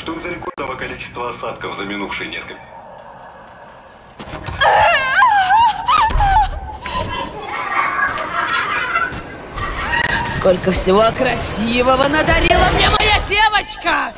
что из-за рекордного количества осадков за минувшие несколько... Сколько всего красивого надарила мне моя девочка!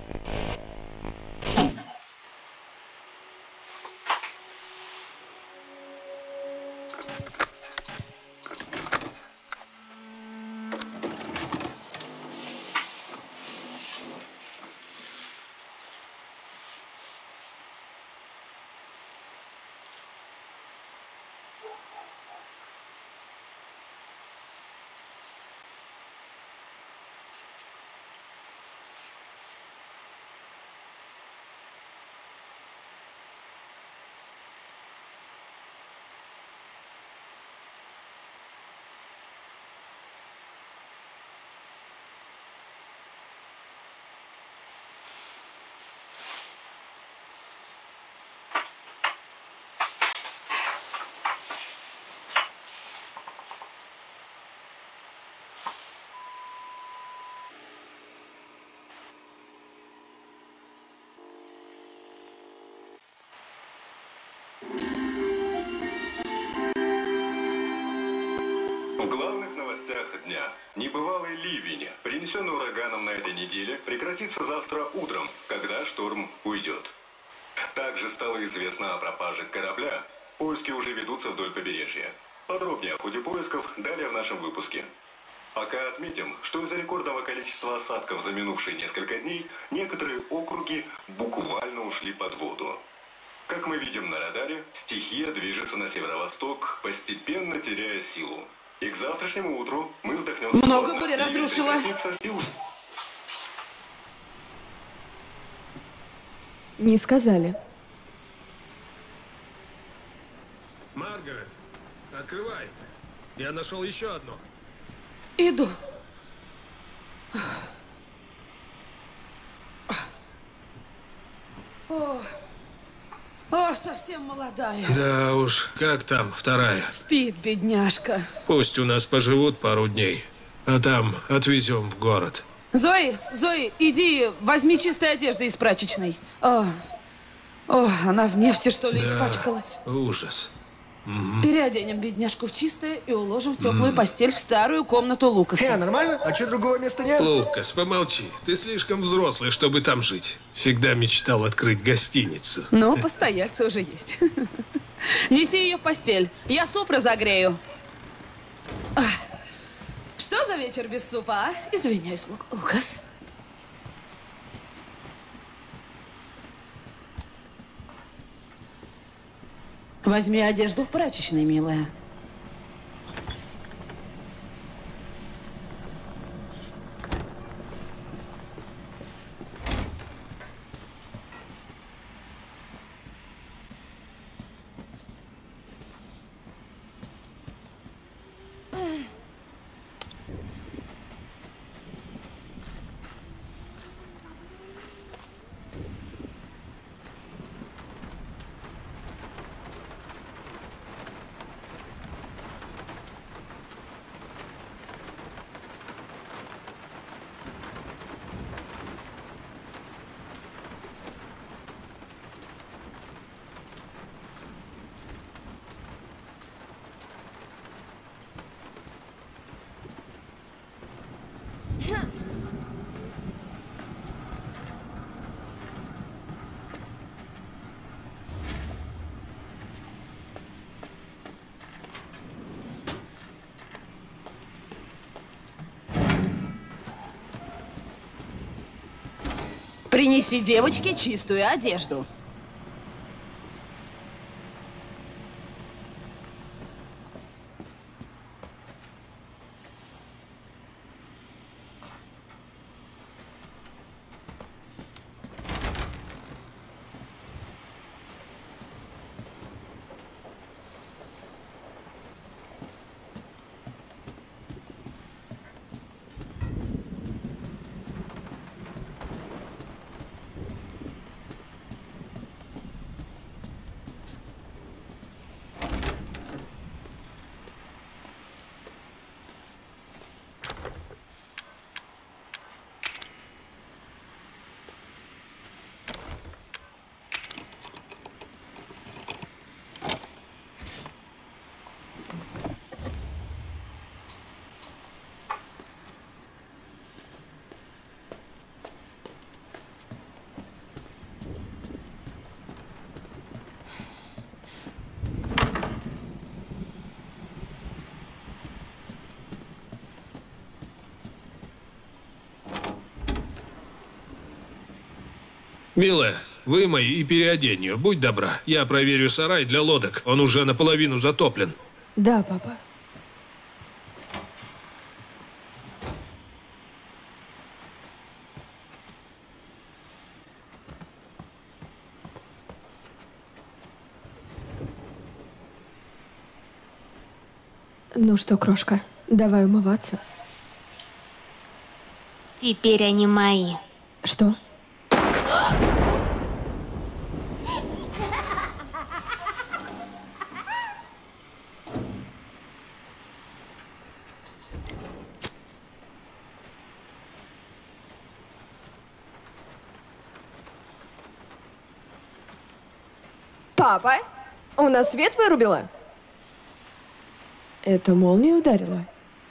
В главных новостях дня. Небывалый ливень, принесенный ураганом на этой неделе, прекратится завтра утром, когда шторм уйдет. Также стало известно о пропаже корабля. Поиски уже ведутся вдоль побережья. Подробнее о ходе поисков далее в нашем выпуске. Пока отметим, что из-за рекордного количества осадков за минувшие несколько дней некоторые округи буквально ушли под воду. Как мы видим на радаре, стихия движется на северо-восток, постепенно теряя силу. И к завтрашнему утру мы вздохнем... Много горя разрушила. Не сказали. Маргарет, открывай. Я нашел еще одно. Иду. О, совсем молодая. Да уж, как там вторая? Спит, бедняжка. Пусть у нас поживут пару дней, а там отвезем в город. Зои, иди, возьми чистые одежды из прачечной. О, она в нефти, что ли, испачкалась. Ужас. Переоденем бедняжку в чистое и уложим в теплую постель в старую комнату Лукаса. Нормально? А что, другого места нет? Лукас, помолчи. Ты слишком взрослый, чтобы там жить. Всегда мечтал открыть гостиницу. Ну, постояльцы уже есть. Неси ее в постель. Я суп разогрею. Что за вечер без супа, а? Извиняюсь, Лукас. Возьми одежду в прачечной, милая. Принеси девочке чистую одежду. Милая, вымой и переодень ее, будь добра. Я проверю сарай для лодок, он уже наполовину затоплен. Да, папа. Ну что, крошка, давай умываться. Теперь они мои. Что? Папа, у нас свет вырубило? Это молния ударила?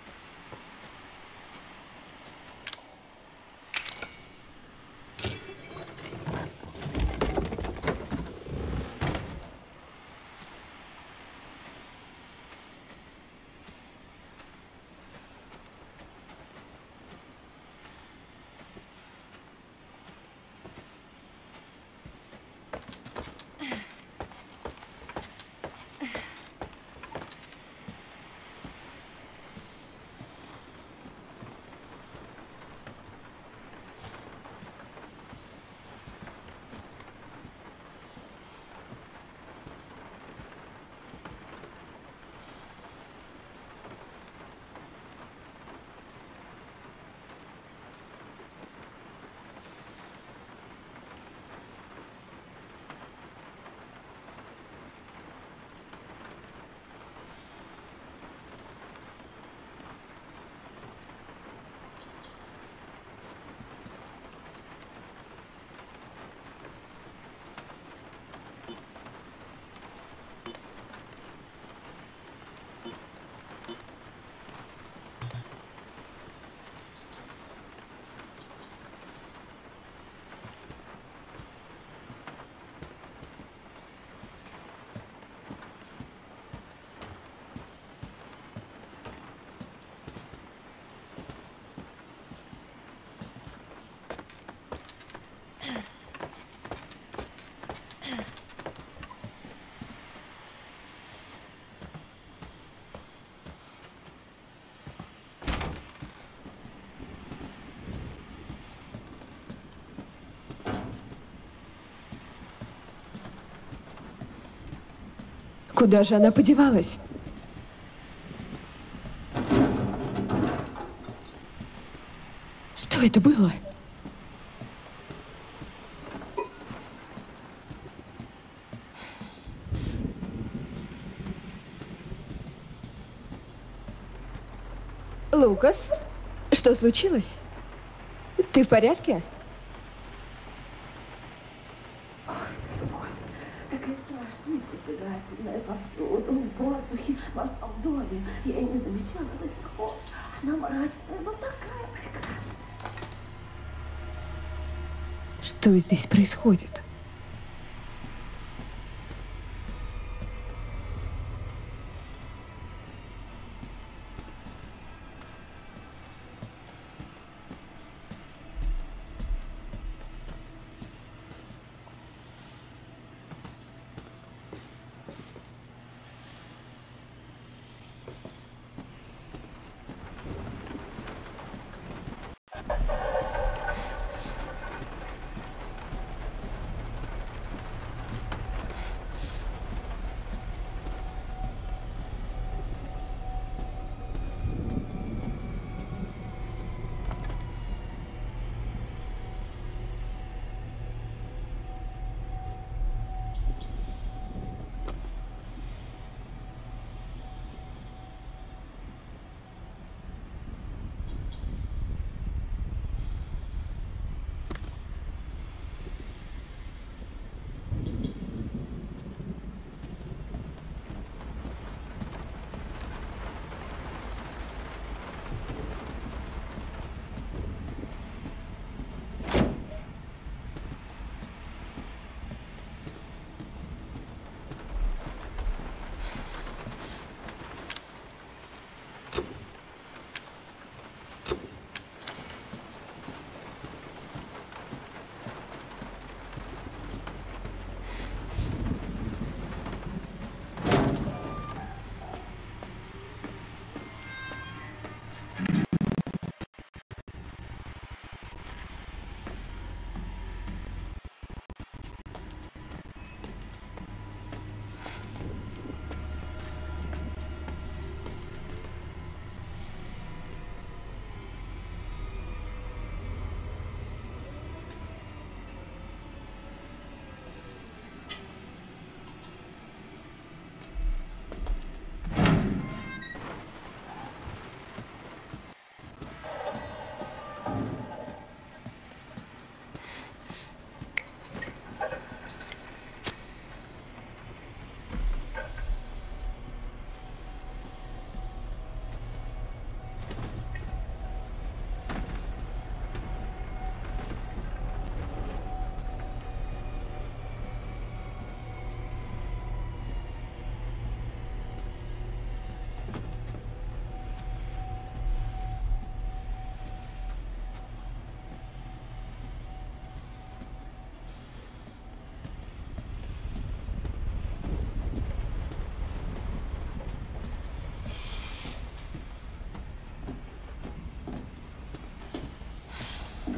Куда же она подевалась? Что это было? Лукас, что случилось? Ты в порядке? Такая страшная, притягательная повсюду, в воздухе, во всем доме. Я и не замечала до сих пор. Она мрачная, но такая прекрасная. Что здесь происходит?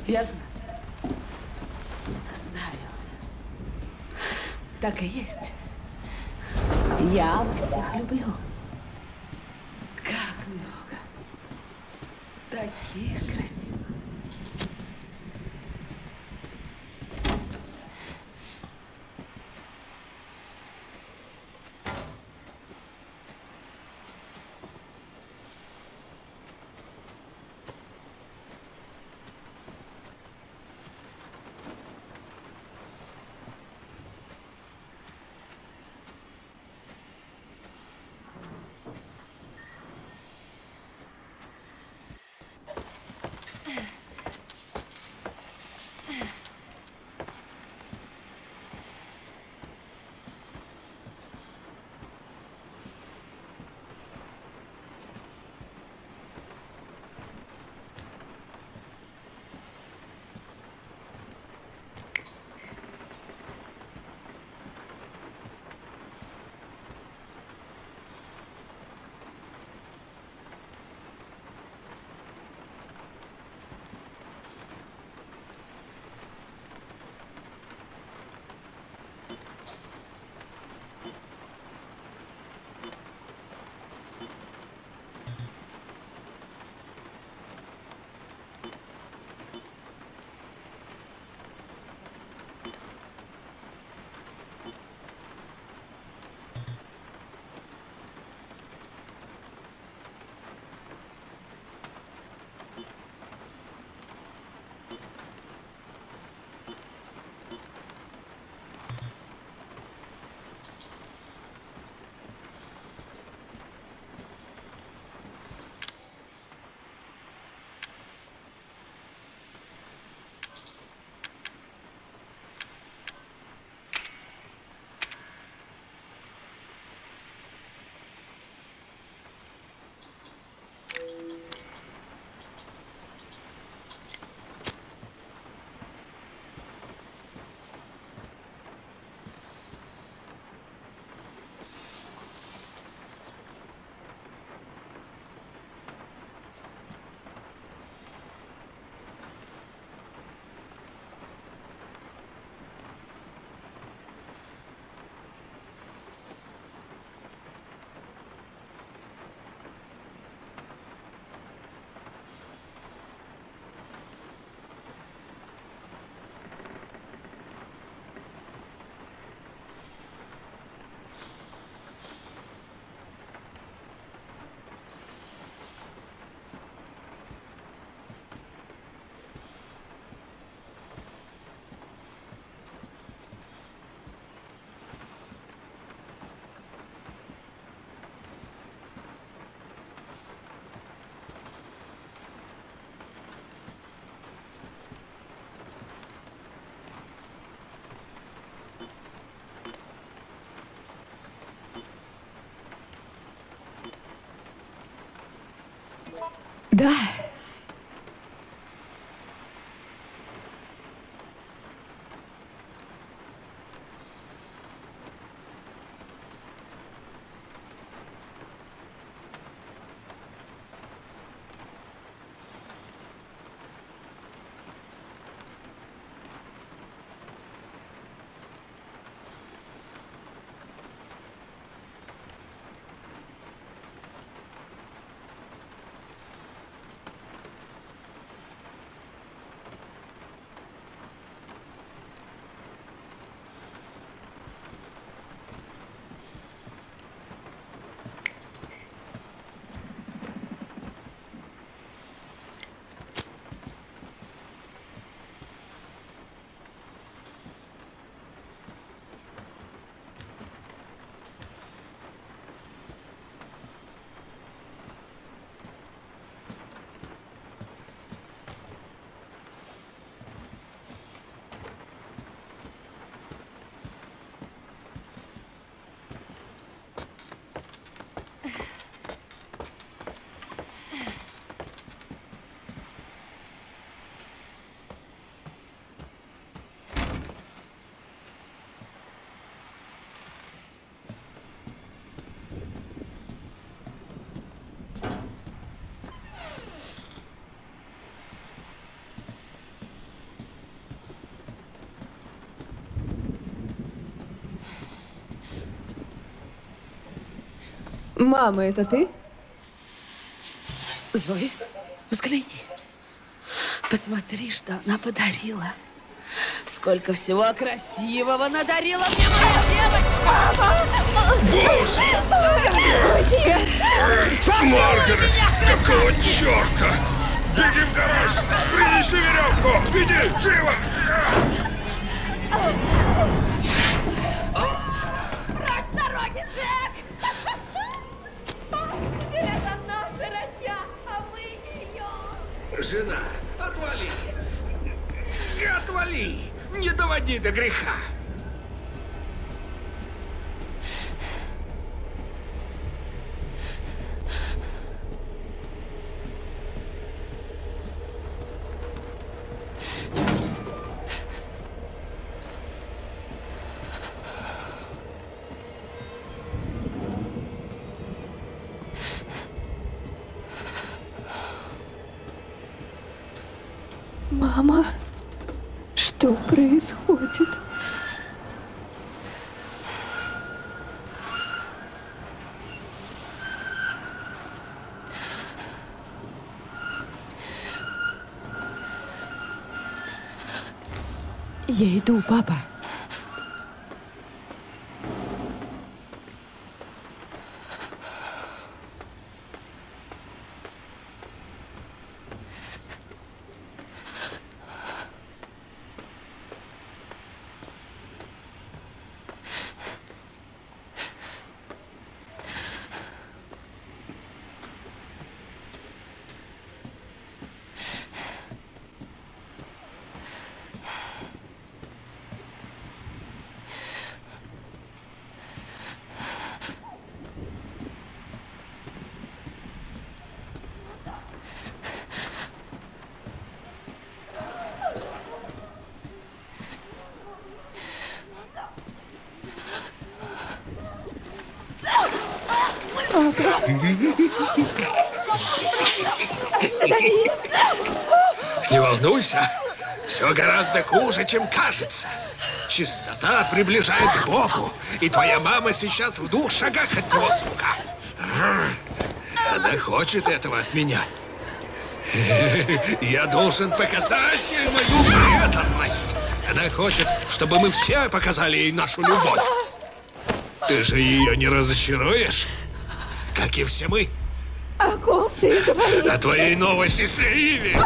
Я знаю. Знаю. Так и есть. Я вас всех люблю. Как много. Таких красивых. Да. Мама, это ты? Зои, взгляни. Посмотри, что она подарила. Сколько всего красивого надарила мне моя девочка! Маргарет, какого черта? Беги в гараж! Принеси веревку! Иди, живо! Прочь с дороги, Джек! Это наша родня, а мы ее! Жена, отвали! Отвали! Не доводи до греха! Мама, что происходит? Я иду, папа. Не волнуйся, все гораздо хуже, чем кажется. Чистота приближает к Богу, и твоя мама сейчас в 2 шагах от него, сука. Она хочет этого от меня. Я должен показать ей мою преданность. Она хочет, чтобы мы все показали ей нашу любовь. Ты же ее не разочаруешь, как и все мы. О ком ты говоришь? О твоей новой сестре Иви.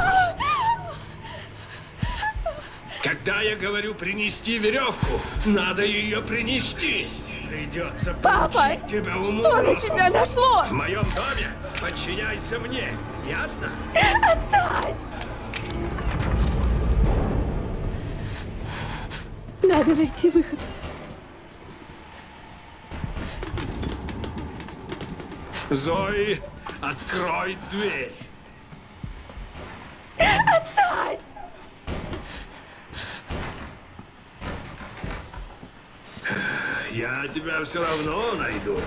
Когда я говорю принести веревку, надо ее принести. Придется Папа, поучить тебя уму. что на тебя нашло? В моем доме подчиняйся мне, ясно? Отстань! Надо найти выход. Зои, открой дверь. Отстань! Я тебя все равно найду.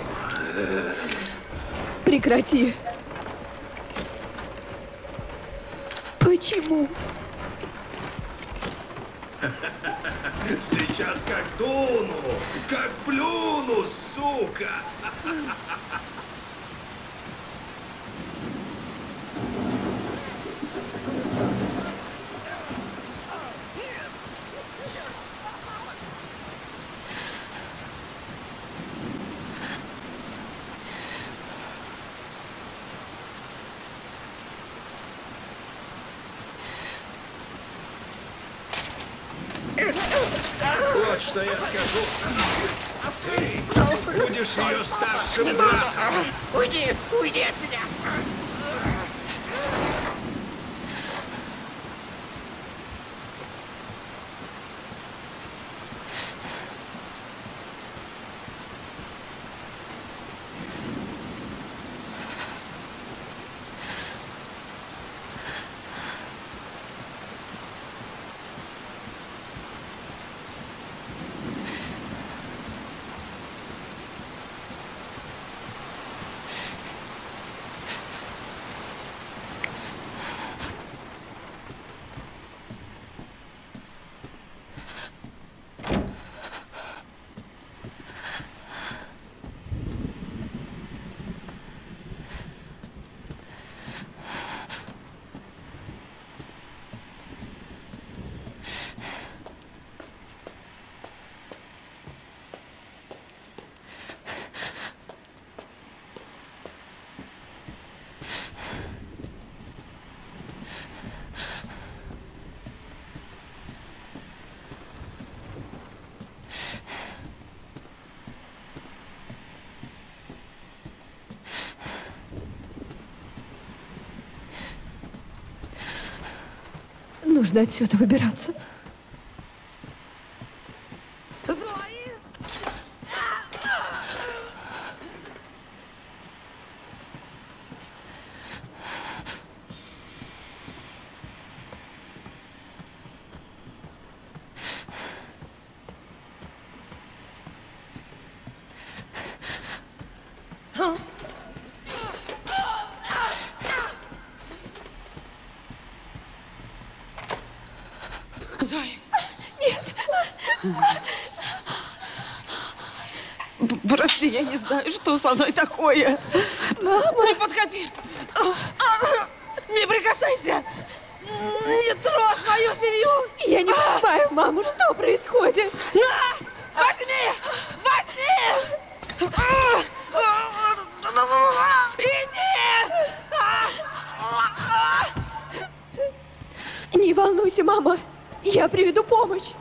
Прекрати. Почему? Сейчас как дуну, как плюну, сука. Вот что я скажу. Ты будешь ее старшим братом. Уйди! Уйди от меня! нужно отсюда выбираться. Зои! Зои! Нет! Прости, я не знаю, что со мной такое. Мама! Не подходи! Не прикасайся! Не трожь мою семью! Я не понимаю, маму, что происходит? Возьми! Возьми! Иди! Не волнуйся, мама. Я приведу помощь.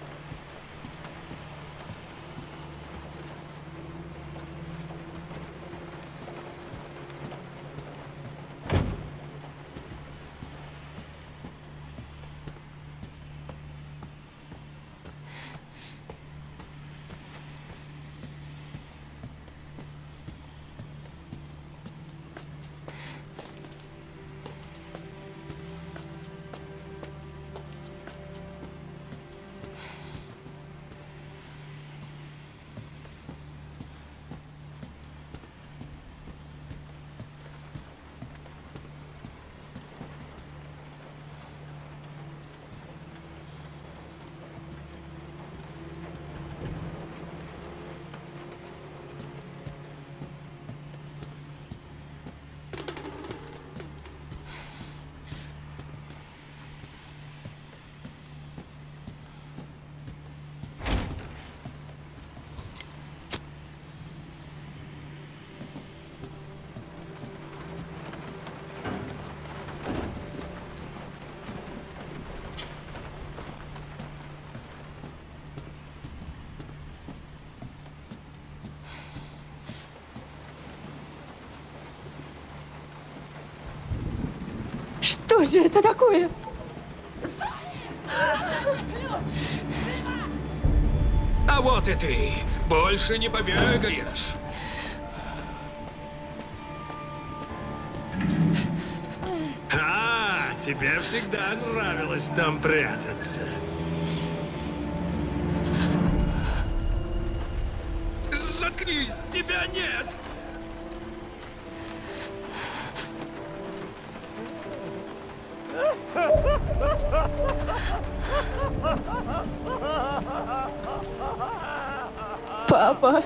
Что же это такое? А вот и ты. Больше не побегаешь. Тебе всегда нравилось там прятаться. Заткнись, тебя нет! Папа.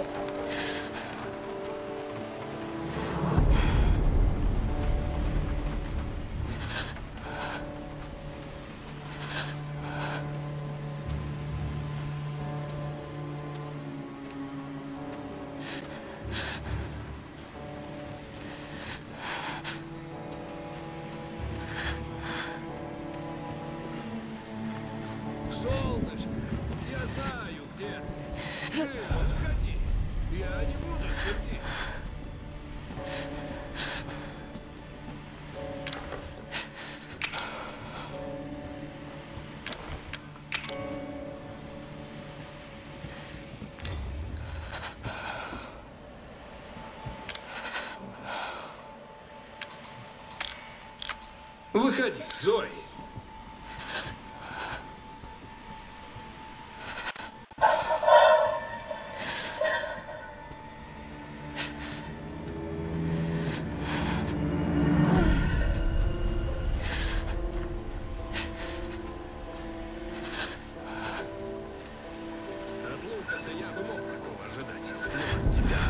Солнышко, я знаю, где ты. Живо, выходи. Я не буду сердиться. Выходи, Зои. От Лукаса я бы мог такого ожидать. Но от тебя...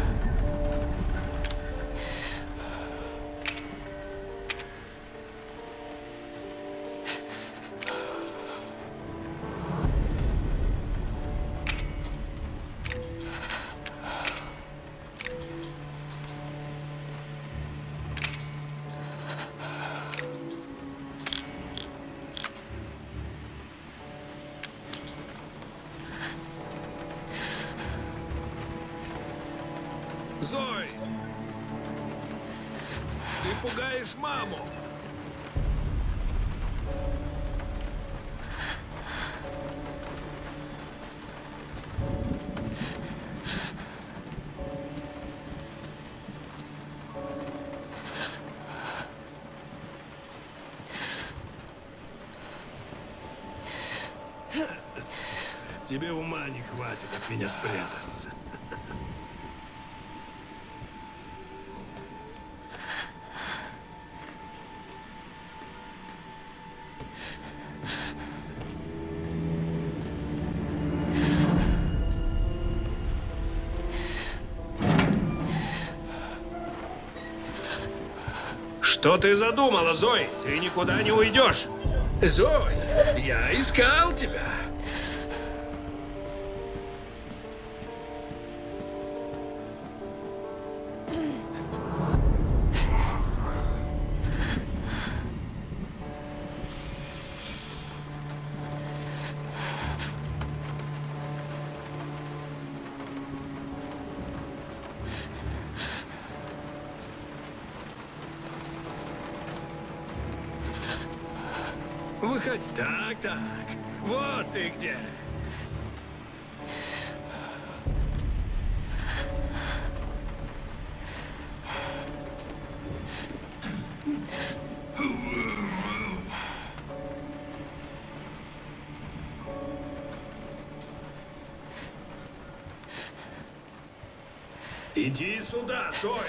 Зои! Ты пугаешь маму! Тебе ума не хватит от меня спрятаться. Что ты задумала, Зои? Ты никуда не уйдешь. Зои, я искал тебя. Выходи. Так, так. Вот ты где. Иди сюда, Зои.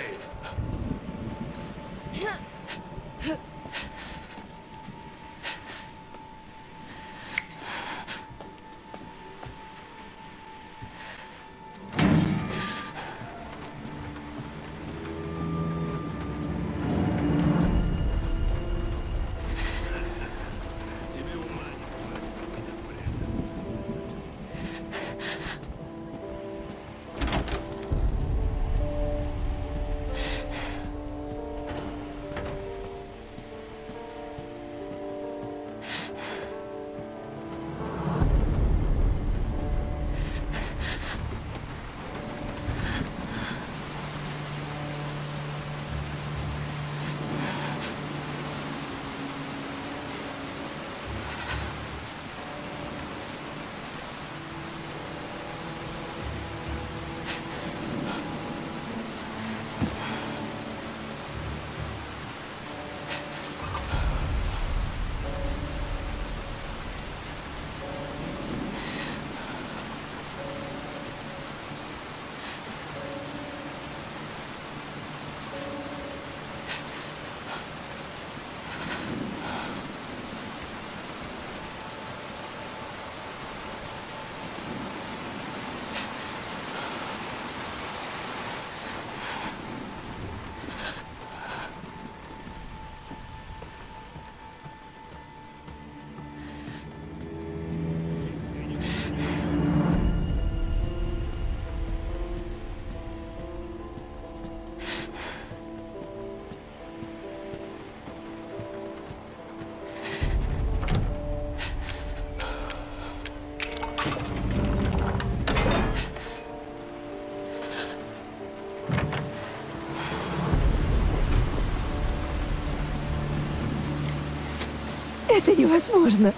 Это невозможно.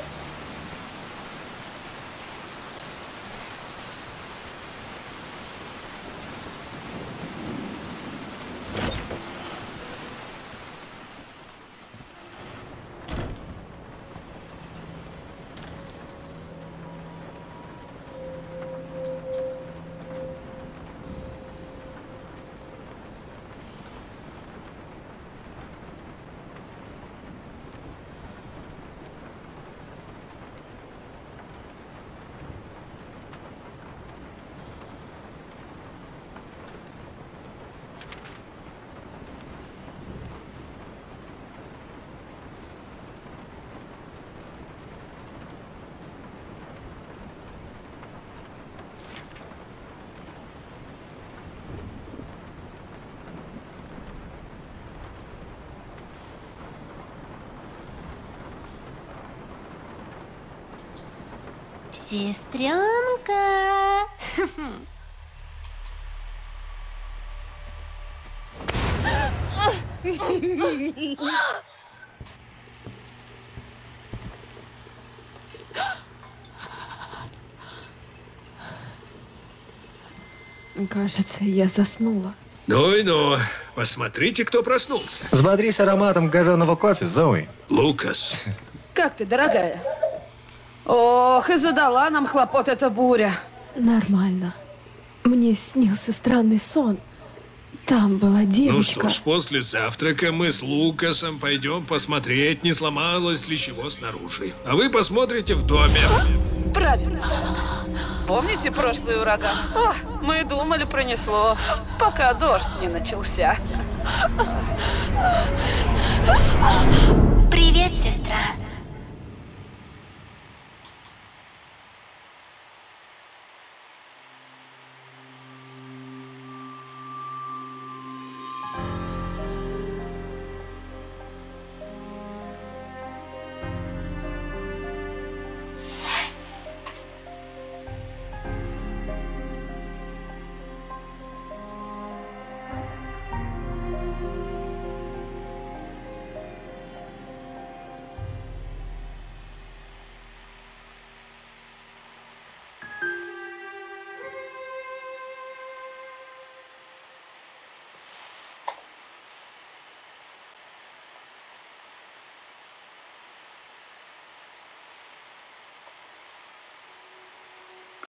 Сестренка. Кажется, я заснула. Ну и ну. Посмотрите, кто проснулся. Взбодрись ароматом говёного кофе, Зои. Лукас. Как ты, дорогая? Ох, и задала нам хлопот эта буря. Нормально. Мне снился странный сон. Там была Ну девочка. что ж, после завтрака мы с Лукасом пойдем посмотреть, не сломалось ли чего снаружи. А вы посмотрите в доме. Правильно. Помните прошлый ураган? О, мы думали, пронесло, пока дождь не начался.